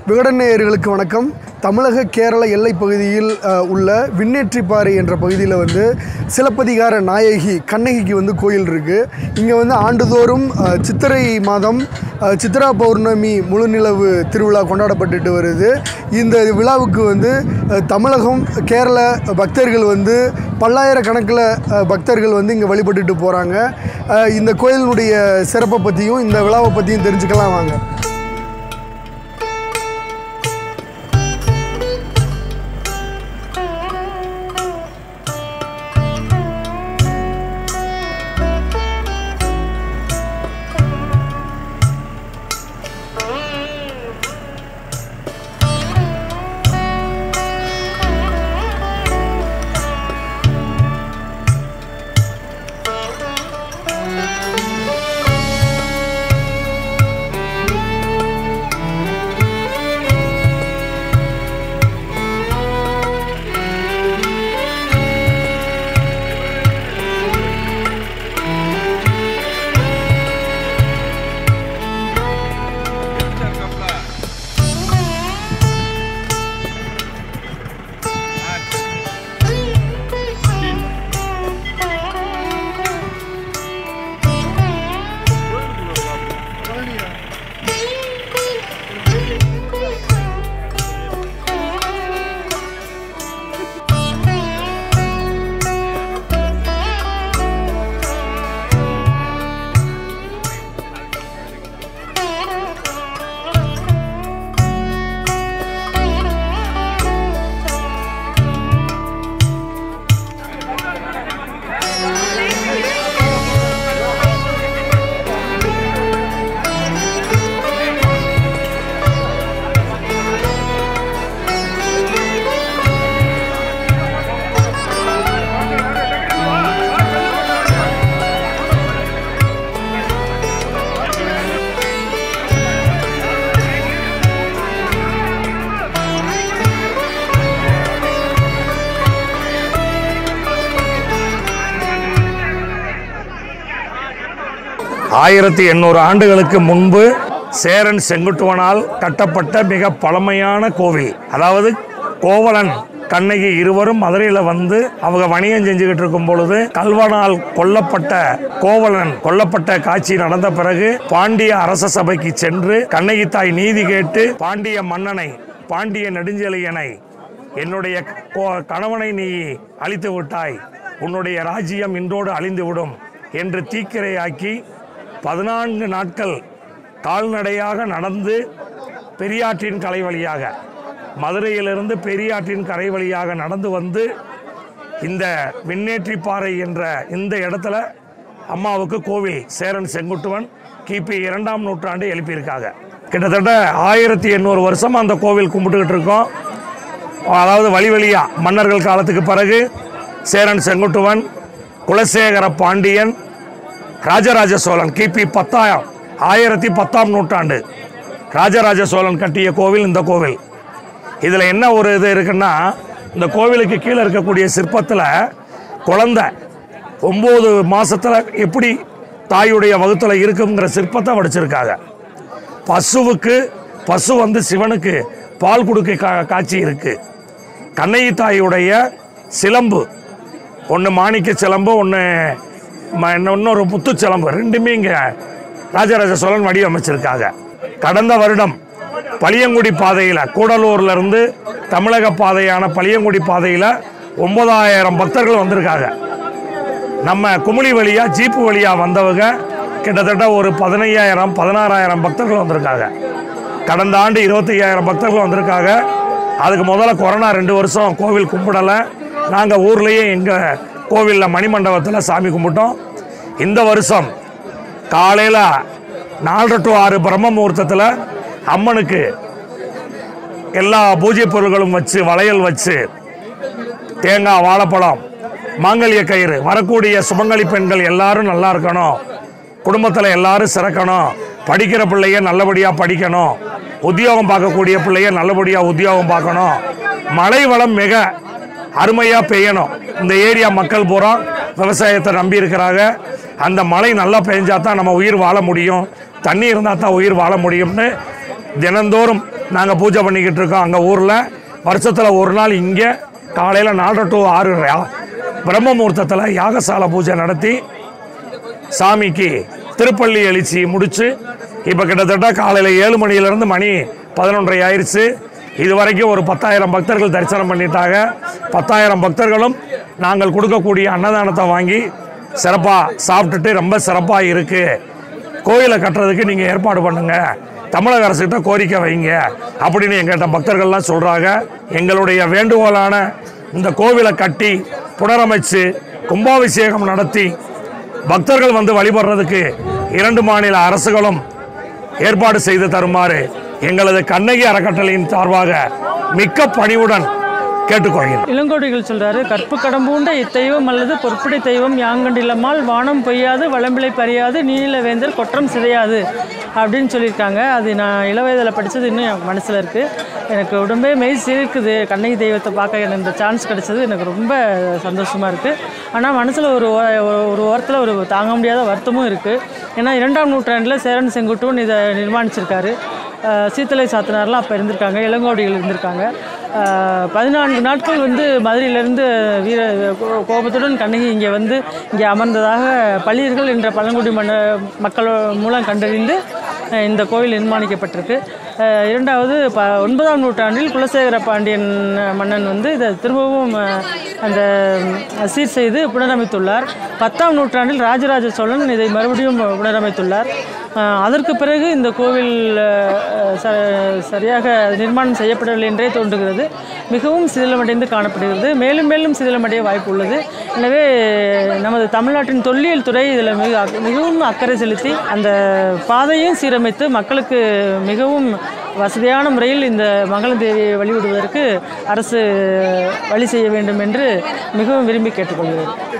விகடன் நேயர்களுக்கு வணக்கம். தமிழக கேரள எல்லைப் பகுதியில் உள்ள விண்ணேற்றிப்பாறை என்ற பகுதியில் வந்து சிலப்பதிகார நாயகி கண்ணகிக்கு கோயில் இருக்குது. இங்கே ஆண்டுதோறும் சித்திரை மாதம் சித்ரா பௌர்ணமி முழுநிலவு திருவிழா கொண்டாடப்பட்டுட்டு வருது. இந்த விழாவுக்கு தமிழகம் கேரள பக்தர்கள் பல்லாயிரக்கணக்கில் பக்தர்கள் இங்கே வழிபட்டுட்டு போகிறாங்க. இந்த கோயிலுடைய சிறப்பை பற்றியும் இந்த விழாவை பற்றியும் தெரிஞ்சுக்கலாம் வாங்க. ஆயிரத்தி 800 ஆண்டுகளுக்கு முன்பு சேரன் செங்குட்டுவனால் கட்டப்பட்ட மிக பழமையான கோவில். அதாவது கோவலன் கண்ணகி இருவரும் மதுரையில் அவங்க வணிகம் செஞ்சுக்கிட்டு இருக்கும் பொழுது கல்வனால் கோவலன் கொல்லப்பட்ட காட்சி நடந்த பிறகு பாண்டிய அரச சபைக்கு சென்று கண்ணகி தாய் நீதி கேட்டு பாண்டிய மன்னனை பாண்டிய நெடுஞ்செழியனை என்னுடைய கணவனை நீ அழித்து விட்டாய், உன்னுடைய ராஜ்யம் இன்றோடு அழிந்துவிடும் என்று தீக்கிரையாக்கி 14 நாட்கள் கால்நடையாக நடந்து பெரியாற்றின் கரை வழியாக மதுரையிலிருந்து பெரியாற்றின் கரை வழியாக நடந்து இந்த விண்ணேற்றிப்பாறை என்ற இந்த இடத்துல அம்மாவுக்கு கோவில் சேரன் செங்குட்டுவன் கிபி 2ஆம் நூற்றாண்டு எழுப்பியிருக்காங்க. கிட்டத்தட்ட 1800 வருஷம் அந்த கோவில் கும்பிட்டுக்கிட்டு இருக்கோம். அதாவது வழியா மன்னர்கள் காலத்துக்கு பிறகு சேரன் செங்குட்டுவன், குலசேகர பாண்டியன், ராஜராஜ சோழன் கிபி 1010ஆம் நூற்றாண்டு ராஜராஜ சோழன் கட்டிய கோவில் இந்த கோவில். இதில் என்ன ஒரு இது இருக்குன்னா, இந்த கோவிலுக்கு கீழே இருக்கக்கூடிய சிற்பத்தில் குழந்தை 9 மாதத்தில் எப்படி தாயுடைய வகுத்தில் இருக்குங்கிற சிற்பத்தை வடிச்சிருக்காங்க. பசு சிவனுக்கு பால் கொடுக்க காட்சி இருக்குது. கண்ணகி தாயுடைய சிலம்பு, ஒன்று மாணிக்க சிலம்பு, இன்னொரு முத்து சிலம்பு, ரெண்டுமே இங்கே ராஜராஜ சோழன் வடிவமைச்சிருக்காங்க. கடந்த வருடம் பளியங்குடி பாதையில் கூடலூர்லேருந்து தமிழக பாதையான பளியங்குடி பாதையில் 9000 பக்தர்கள் வந்திருக்காங்க. நம்ம குமுளி வழியாக ஜீப்பு வழியாக வந்தவங்க கிட்டத்தட்ட ஒரு 15,000-16,000 பக்தர்கள் வந்திருக்காங்க. கடந்த ஆண்டு 25,000 பக்தர்கள் வந்திருக்காங்க. அதுக்கு முதல்ல கொரோனா 2 வருஷம் கோவில் கும்பிடலை. நாங்கள் ஊர்லேயே எங்கள் கோவிலில் மணிமண்டபத்தில் சாமி கும்பிட்டோம். இந்த வருஷம் காலையில் 4 to 6 பிரம்ம முகூர்த்தத்தில் அம்மனுக்கு எல்லா பூஜை பொருட்களும் வச்சு, வளையல் வச்சு, தேங்காய், வாழைப்பழம், மாங்கல்ய கயிறு, வரக்கூடிய சுமங்கலி பெண்கள் எல்லாரும் நல்லா இருக்கணும், குடும்பத்தில் எல்லாரும் சிறக்கணும், படிக்கிற பிள்ளைய நல்லபடியாக படிக்கணும், உத்தியோகம் பார்க்கக்கூடிய பிள்ளைய நல்லபடியாக உத்தியோகம் பார்க்கணும், மழை வளம் மிக அருமையாக பெய்யணும். இந்த ஏரியா மக்கள் பூரா விவசாயத்தை நம்பி இருக்கிறாங்க. அந்த மழை நல்லா பெஞ்சா தான் நம்ம உயிர் வாழ முடியும், தண்ணி இருந்தால் தான் உயிர் வாழ முடியும்னு தினந்தோறும் நாங்கள் பூஜை பண்ணிக்கிட்டு இருக்கோம். அங்கே ஊரில் வருஷத்தில் ஒரு நாள் இங்கே காலையில் 4 to 6 பிரம்ம முகூர்த்தத்தில் யாகசாலை பூஜை நடத்தி சாமிக்கு திருப்பள்ளி எழுச்சி முடித்து இப்போ கிட்டத்தட்ட காலையில் 7 மணியிலேருந்து மணி 11:30 ஆயிடுச்சு. இது வரைக்கும் ஒரு 10,000 பக்தர்கள் தரிசனம் பண்ணிட்டாங்க. 10,000 பக்தர்களும் நாங்கள் கொடுக்கக்கூடிய அன்னதானத்தை வாங்கி சிறப்பாக சாப்பிட்டுட்டு ரொம்ப சிறப்பாக இருக்குது, கோயிலை கட்டுறதுக்கு நீங்கள் ஏற்பாடு பண்ணுங்கள், தமிழக அரசுகிட்ட கோரிக்கை வைங்க அப்படின்னு எங்கிட்ட பக்தர்கள்லாம் சொல்கிறாங்க. எங்களுடைய வேண்டுகோளான இந்த கோவிலை கட்டி புனரமைச்சு கும்பாபிஷேகம் நடத்தி பக்தர்கள் வந்து வழிபடுறதுக்கு 2 மாநில அரசுகளும் ஏற்பாடு செய்து தருமாறு எங்களது கண்ணகி அறக்கட்டளையின் சார்பாக மிக்க பணிவுடன் கேட்டுக்கொள்கிறேன். இளங்கோடிகள் சொல்றாரு, கற்பு கடம்பூண்ட இத்தெய்வம் அல்லது பொற்புடை தெய்வம் யாங்கண்டிலமால் வானம் பொய்யாது வளம்பிளை பறியாது நீல வேந்தர் கொற்றம் சிதையாது அப்படின்னு சொல்லியிருக்காங்க. அது நான் இளவயதில் படித்தது இன்னும் என் மனசில் இருக்குது. எனக்கு உடம்பே மெய் சிரிக்குது. கண்ணகி தெய்வத்தை பார்க்க எனக்கு இந்த சான்ஸ் கிடைச்சது எனக்கு ரொம்ப சந்தோஷமாக இருக்குது. ஆனால் மனசில் ஒரு ஓரத்தில் ஒரு தாங்க முடியாத வருத்தமும் இருக்குது. ஏன்னா 2ஆம் நூற்றாண்டில் சேரன் செங்குட்டுவன் இதை நிர்மாணிச்சிருக்காரு. சீத்தலை சாத்தனார்லாம் அப்போ இருந்திருக்காங்க, இளங்கோடிகள் இருந்திருக்காங்க. 14 நாட்கள் வந்து மதுரையிலேருந்து கோபத்துடன் கண்ணகி இங்கே அமர்ந்ததாக பள்ளியர்கள் என்ற பழங்குடி மக்கள் மூலம் கண்டறிந்து இந்த கோவில் நிர்மாணிக்கப்பட்டிருக்கு. 2வது 9ஆம் நூற்றாண்டில் குலசேகர பாண்டியன் மன்னன் இதை திரும்பவும் அந்த சீர் செய்து புனரமைத்துள்ளார். 10ஆம் நூற்றாண்டில் ராஜராஜ சோழன் இதை மறுபடியும் புனரமைத்துள்ளார். அதற்கு பிறகு இந்த கோவில் சரியாக நிர்மாணம் செய்யப்படவில்லை என்றே தோன்றுகிறது. மிகவும் சிதிலமடைந்து காணப்படுகிறது. மேலும் மேலும் சிதிலமடைய வாய்ப்பு உள்ளது. எனவே நமது தமிழ்நாட்டின் தொல்லியல் துறை இதில் மிகவும் அக்கறை செலுத்தி அந்த பாதையும் சீரமைத்து மக்களுக்கு மிகவும் வசதியான முறையில் இந்த மங்கள தேவியை வழிவிடுவதற்கு அரசு வழி செய்ய வேண்டும் என்று மிகவும் விரும்பி கேட்டுக்கொள்கிறேன்.